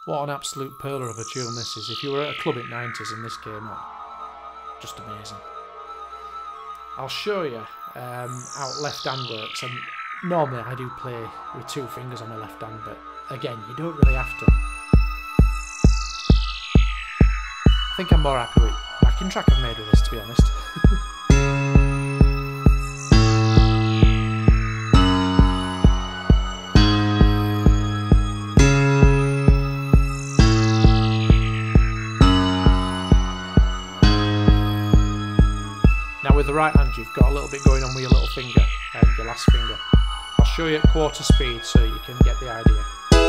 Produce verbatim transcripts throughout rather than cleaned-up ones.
What an absolute pearler of a tune this is. If you were at a club in the nineties and this came on, just amazing. I'll show you um, how left hand works, and normally I do play with two fingers on my left hand, but again, you don't really have to. I think I'm more happy with the backing track I've made with this, to be honest. Now with the right hand you've got a little bit going on with your little finger and your last finger. I'll show you at quarter speed so you can get the idea.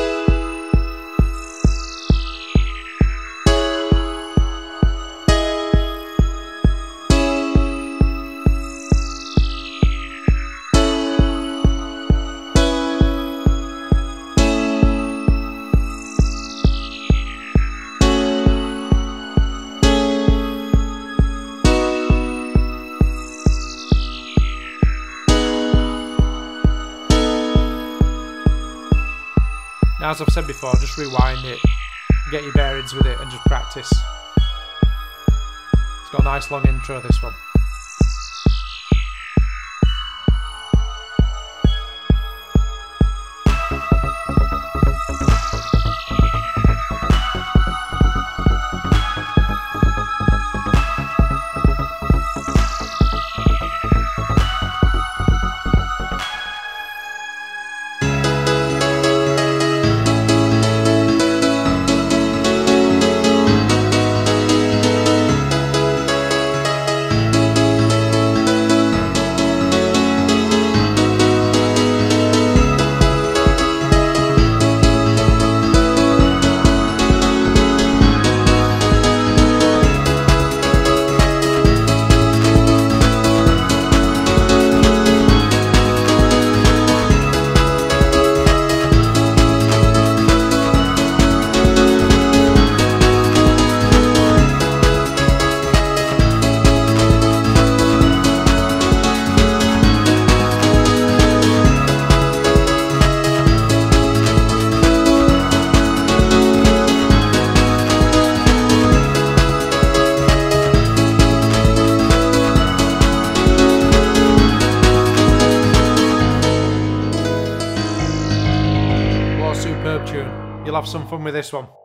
Now, as I've said before, just rewind it, get your bearings with it and just practice. It's got a nice long intro, this one. Superb tune. You'll have some fun with this one.